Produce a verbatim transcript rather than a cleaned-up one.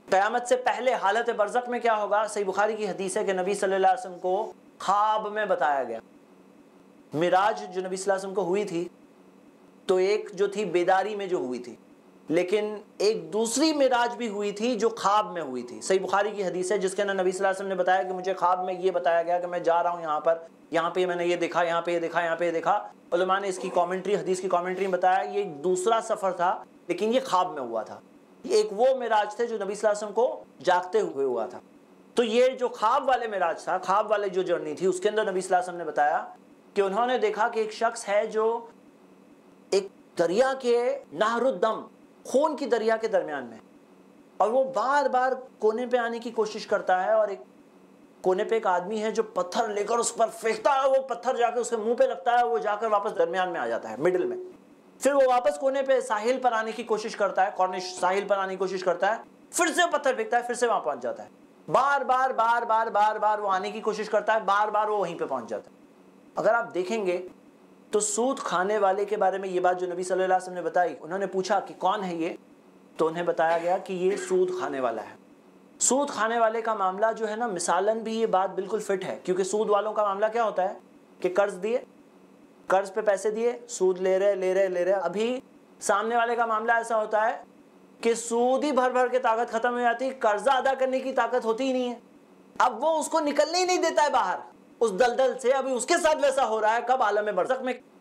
क़यामत से पहले हालत बरज़ख में क्या होगा? सही बुखारी की हदीस है कि नबी सल्लल्लाहु अलैहि वसल्लम को ख्वाब में बताया गया। मिराज जो नबी सल्लल्लाहु अलैहि वसल्लम को हुई थी, तो एक जो थी बेदारी में जो हुई थी, लेकिन एक दूसरी मिराज भी हुई थी जो ख्वाब में हुई थी। सही बुखारी की हदीस है जिसके अंदर नबी सल्लल्लाहु अलैहि वसल्लम ने बताया कि मुझे ख्वाब में ये बताया गया कि मैं जा रहा हूँ यहाँ पर, यहाँ पे मैंने ये देखा, यहाँ पे ये देखा, यहाँ पे ये देखा। उलमा ने इसकी कमेंट्री, हदीस की कमेंट्री में बताया ये एक दूसरा सफ़र था, लेकिन ये ख्वाब में हुआ था। एक वो मिराज थे जो नबी सल्लल्लाहु अलैहि वसल्लम को जागते हुए हुआ था। तो ये जो ख्वाब वाले मिराज था, ख्वाब वाले जो जर्नी थी, उसके अंदर नबी सल्लल्लाहु अलैहि वसल्लम ने बताया कि उन्होंने देखा कि एक शख्स है जो एक दरिया के नहरुद्दम, खून की दरिया के दरमियान में, और वो बार बार कोने पे आने की कोशिश करता है, और एक कोने पे एक आदमी है जो पत्थर लेकर उस पर फेंकता है, वो पत्थर जाकर उसके मुंह पे लगता है, वो जाकर वापस दरमियान में आ जाता है, मिडिल में। फिर वो वापस कोने पे साहिल पर आने की कोशिश करता है, कॉर्निश साहिल पर आने की कोशिश करता है, फिर से पत्थर फेंकता है, फिर से वहां पहुंच जाता है। बार बार बार बार बार बार वो आने की कोशिश करता है, बार बार वो वहीं पे पहुंच जाता है। अगर आप देखेंगे तो सूद खाने वाले के बारे में ये बात जो नबी सल्लल्लाहु अलैहि वसल्लम ने बताई, उन्होंने पूछा कि कौन है ये, तो उन्हें बताया गया कि ये सूद खाने वाला है। सूद खाने वाले का मामला जो है ना, मिसालन भी ये बात बिल्कुल फिट है, क्योंकि सूद वालों का मामला क्या होता है कि कर्ज दिए, कर्ज पे पैसे दिए, सूद ले रहे ले रहे ले रहे। अभी सामने वाले का मामला ऐसा होता है कि सूद ही भर भर के ताकत खत्म हो जाती है, कर्जा अदा करने की ताकत होती ही नहीं है। अब वो उसको निकलने ही नहीं देता है बाहर उस दलदल से। अभी उसके साथ वैसा हो रहा है कब? आलम बरज़ख में।